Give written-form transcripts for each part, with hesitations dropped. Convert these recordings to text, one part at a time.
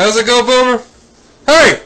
How's it go, Boomer? Hey!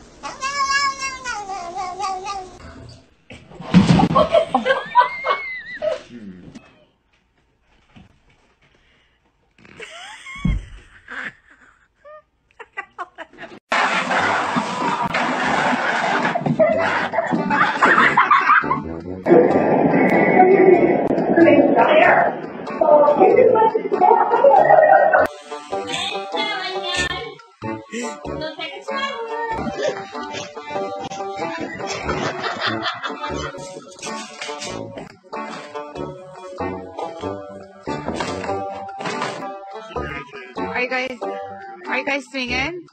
Are you guys singing?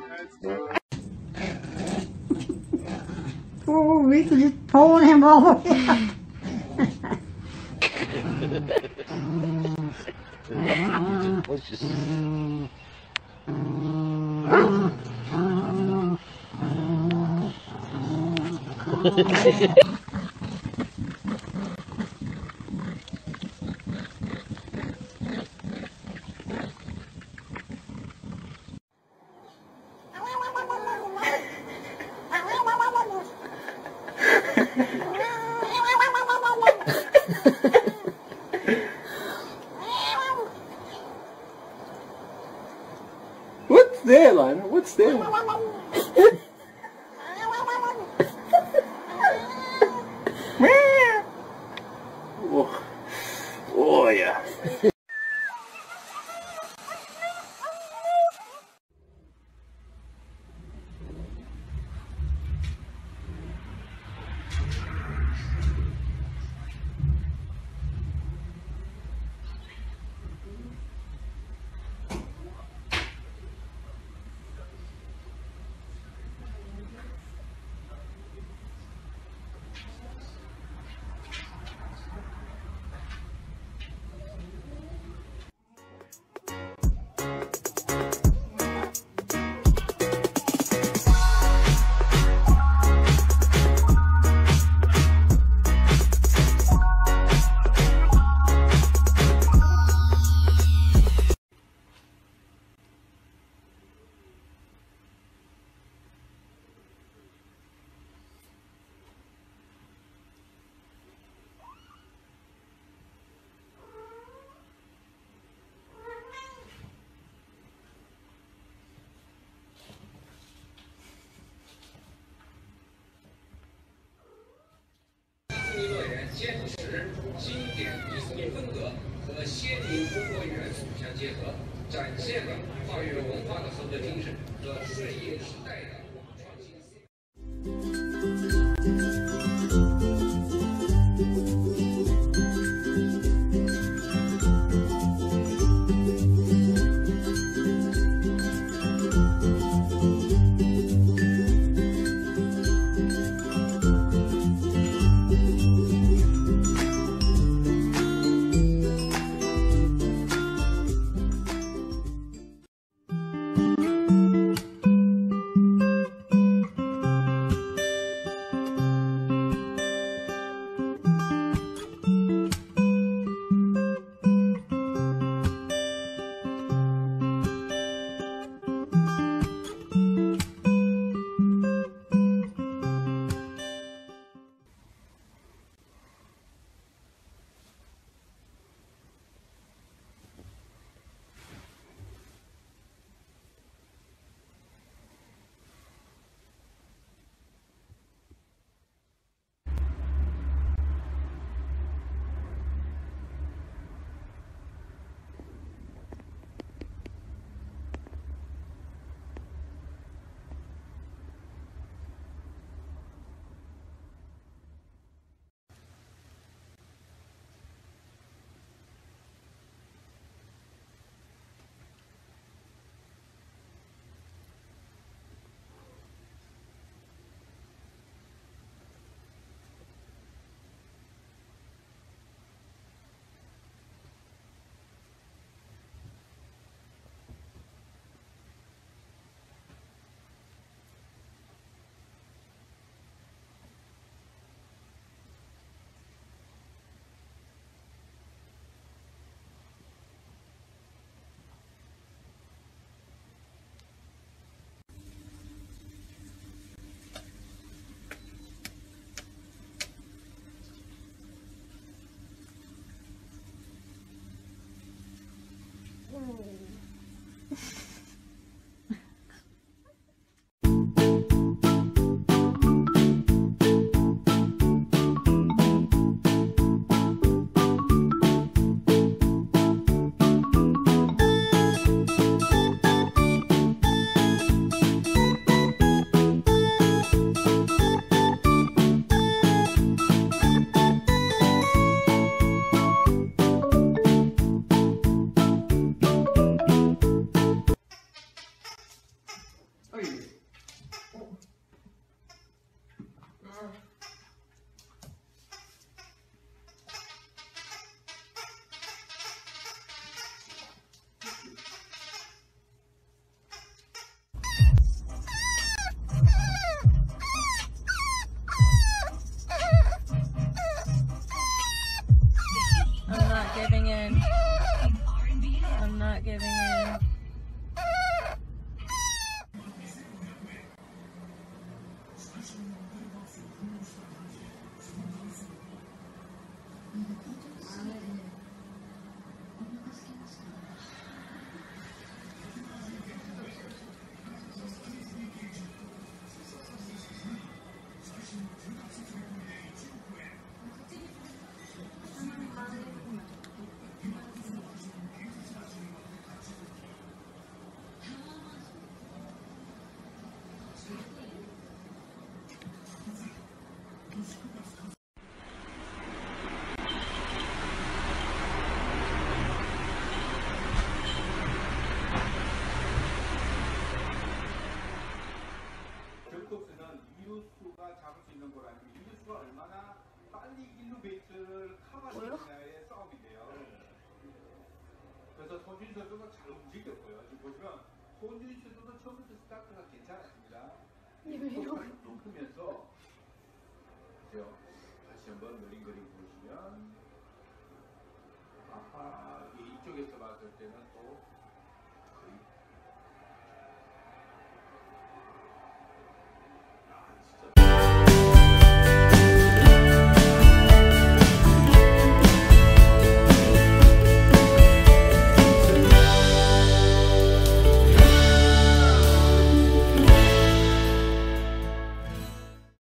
Oh, we could just pulling him over. What's there, Lionel? What's there? Oh, oh yeah. 坚持经典迪士尼风格和先民中国元素相结合，展现了跨越文化的合作精神和顺应时代的创新思想。 giving in. I'm not giving in. 적극수는 이루수가 잡을 수 있는 거라면 이루수가 얼마나 빨리 1루 베이스를 커버하느냐의 싸움인데요. 그래서 손준희 선수가 잘 움직였고요. 지금 보시면 손준희 선수도 처음부터 스타트가 괜찮았습니다. 높으면서 그죠? 다시 한번 느린 그림 보시면 아하 이쪽에서 봤을 때는 또